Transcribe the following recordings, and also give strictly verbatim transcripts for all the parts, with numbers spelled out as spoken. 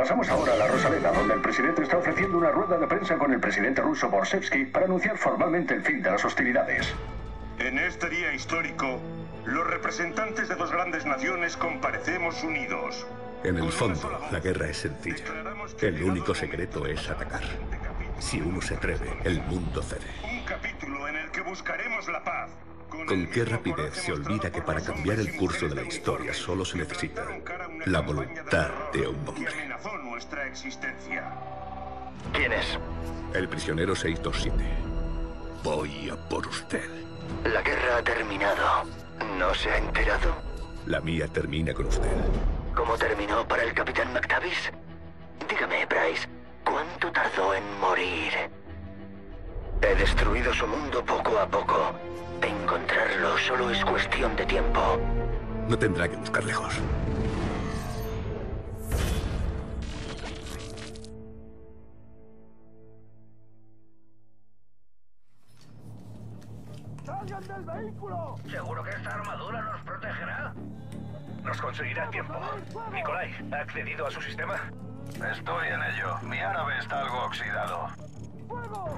Pasamos ahora a la Rosaleda, donde el presidente está ofreciendo una rueda de prensa con el presidente ruso Borshevsky para anunciar formalmente el fin de las hostilidades. En este día histórico, los representantes de dos grandes naciones comparecemos unidos. En el fondo, la guerra es sencilla. El único secreto es atacar. Si uno se atreve, el mundo cede. Un capítulo en el que buscaremos la paz. Con qué rapidez se olvida que para cambiar el curso de la historia solo se necesita la voluntad de un hombre. ¿Quién es? El prisionero seiscientos veintisiete. Voy a por usted. La guerra ha terminado. ¿No se ha enterado? La mía termina con usted. ¿Cómo terminó para el capitán McTavish? Dígame, Bryce, ¿cuánto tardó en morir? He destruido su mundo poco a poco. Encontrarlo solo es cuestión de tiempo. No tendrá que buscar lejos. ¡Salgan del vehículo! ¿Seguro que esta armadura nos protegerá? Nos conseguirá tiempo. Nikolai, ¿ha accedido a su sistema? Estoy en ello. Mi árabe está algo oxidado. ¡Fuego!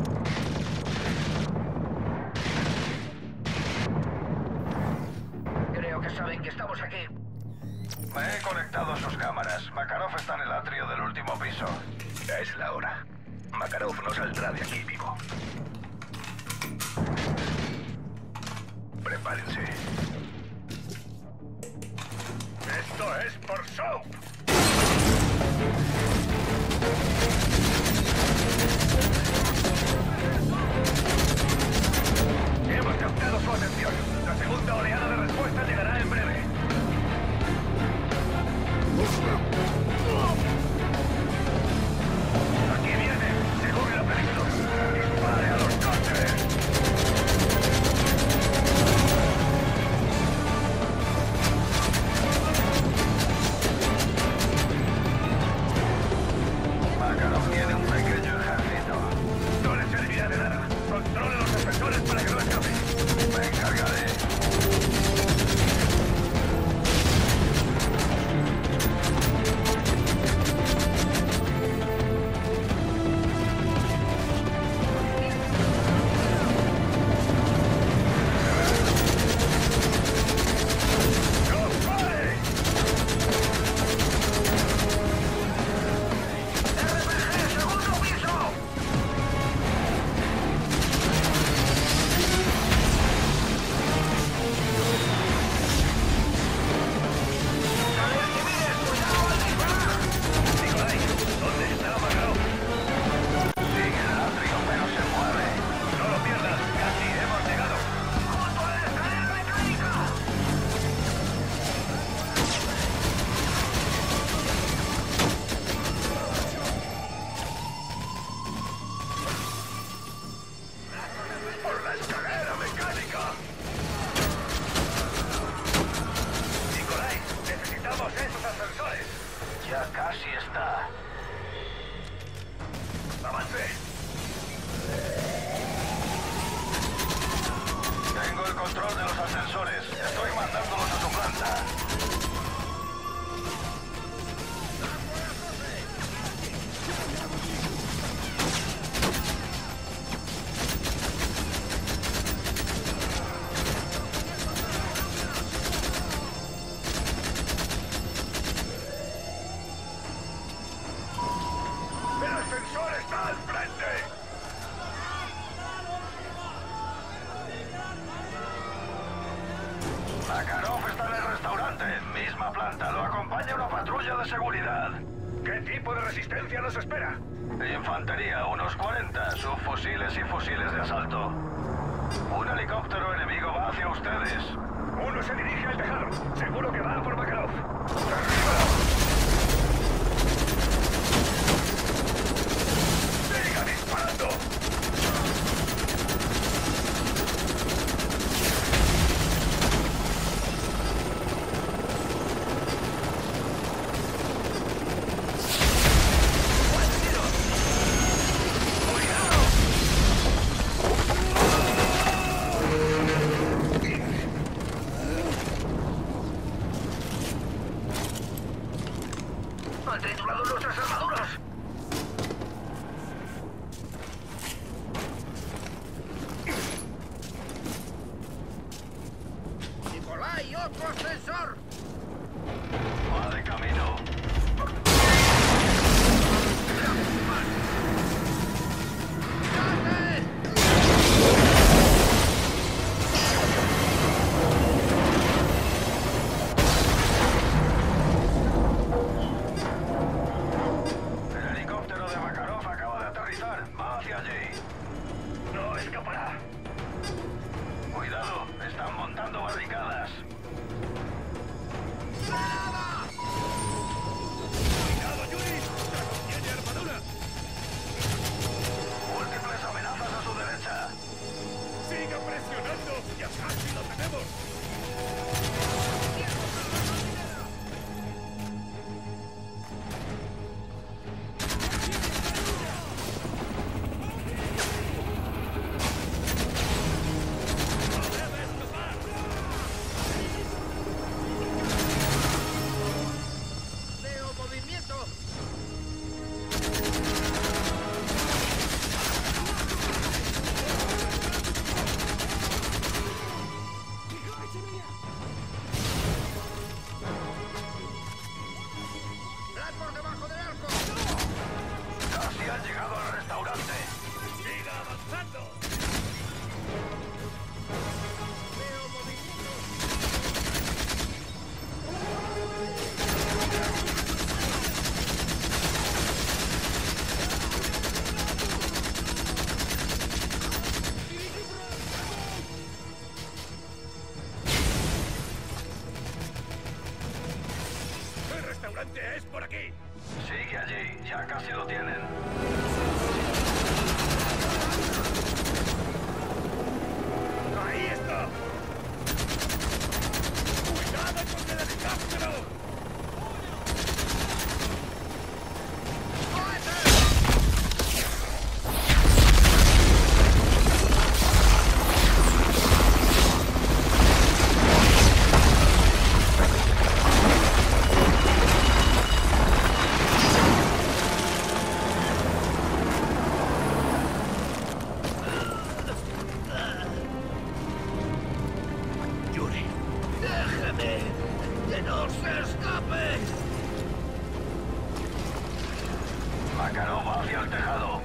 Creo que saben que estamos aquí. Me he conectado a sus cámaras. Makarov está en el atrio del último piso. Ya es la hora. Makarov no saldrá de aquí vivo. Prepárense. ¡Esto es por show! Hemos captado su atención. La segunda oleada de respuesta llegará en breve. Aquí viene, según la película. Dispare a los coches. Makarov tiene un pequeño ejército. No le servirá de nada. Controle los defensores para que no escape. Me encargaré. Makarov está en el restaurante. Misma planta. Lo acompaña una patrulla de seguridad. ¿Qué tipo de resistencia nos espera? Infantería, unos cuarenta. Subfusiles y fusiles de asalto. Un helicóptero enemigo va hacia ustedes. Uno se dirige al tejado. Seguro que va por Makarov. ¡Siga disparando! doblado nuestras armaduras. ¡Nicolai, otro ascensor! Va de camino. El helicóptero de Makarov acaba de aterrizar. Va hacia allí. No escapará. Cuidado, están montando barricadas. ¡Cuidado, Yuri! ¡Tiene armadura! Múltiples amenazas a su derecha. ¡Siga presionando! ¡Ya casi lo tenemos! ¡Veo movimiento! ¡Vlad por debajo del arco! Casi han llegado al restaurante. ¡Siga avanzando! ¡Veo movimiento! ¡El restaurante es por aquí! Sigue allí, ya casi lo tienen. ¡Ahí está! ¡Cuidado con el helicóptero! Yuri. ¡Déjeme! ¡Que no se escape! Makarov va hacia el tejado.